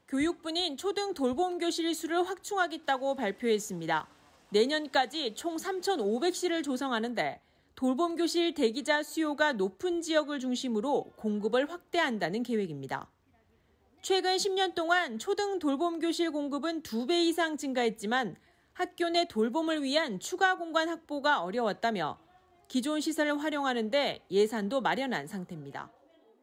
교육부는 초등 돌봄교실 수를 확충하겠다고 발표했습니다. 내년까지 총 3,500실을 조성하는데 돌봄교실 대기자 수요가 높은 지역을 중심으로 공급을 확대한다는 계획입니다. 최근 10년 동안 초등 돌봄교실 공급은 2배 이상 증가했지만 학교 내 돌봄을 위한 추가 공간 확보가 어려웠다며 기존 시설을 활용하는 데 예산도 마련한 상태입니다.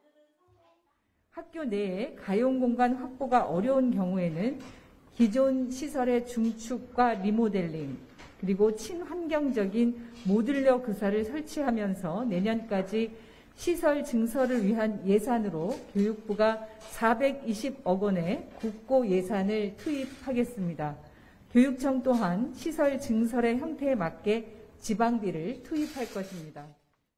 학교 내에 가용 공간 확보가 어려운 경우에는 기존 시설의 중축과 리모델링, 그리고 친환경적인 모듈러 교사를 설치하면서 내년까지 시설 증설을 위한 예산으로 교육부가 420억 원의 국고 예산을 투입하겠습니다. 교육청 또한 시설 증설의 형태에 맞게 지방비를 투입할 것입니다.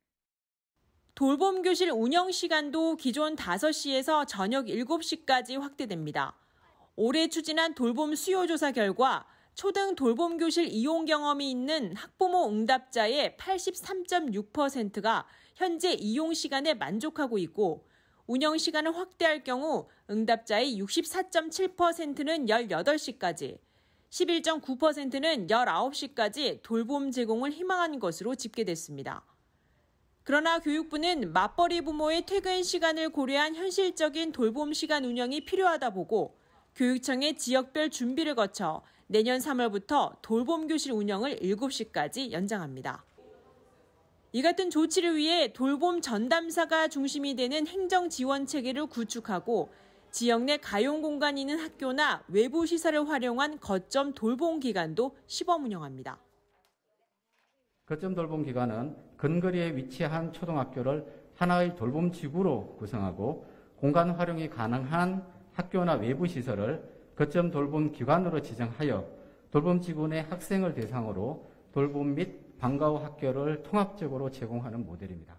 돌봄교실 운영 시간도 기존 5시에서 저녁 7시까지 확대됩니다. 올해 추진한 돌봄 수요조사 결과 초등 돌봄교실 이용 경험이 있는 학부모 응답자의 83.6%가 현재 이용 시간에 만족하고 있고 운영 시간을 확대할 경우 응답자의 64.7%는 18시까지, 11.9%는 19시까지 돌봄 제공을 희망한 것으로 집계됐습니다. 그러나 교육부는 맞벌이 부모의 퇴근 시간을 고려한 현실적인 돌봄 시간 운영이 필요하다 보고 교육청의 지역별 준비를 거쳐 내년 3월부터 돌봄교실 운영을 7시까지 연장합니다. 이 같은 조치를 위해 돌봄 전담사가 중심이 되는 행정 지원 체계를 구축하고 지역 내 가용 공간이 있는 학교나 외부 시설을 활용한 거점 돌봄 기관도 시범 운영합니다. 거점 돌봄 기관은 근거리에 위치한 초등학교를 하나의 돌봄 지구로 구성하고 공간 활용이 가능한 학교나 외부 시설을 거점 돌봄 기관으로 지정하여 돌봄 지구 내 학생을 대상으로 돌봄 및 방과 후 학교를 통합적으로 제공하는 모델입니다.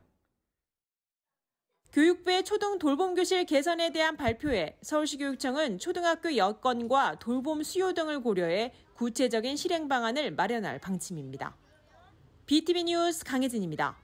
교육부의 초등 돌봄교실 개선에 대한 발표에 서울시교육청은 초등학교 여건과 돌봄 수요 등을 고려해 구체적인 실행 방안을 마련할 방침입니다. BTV 뉴스 강혜진입니다.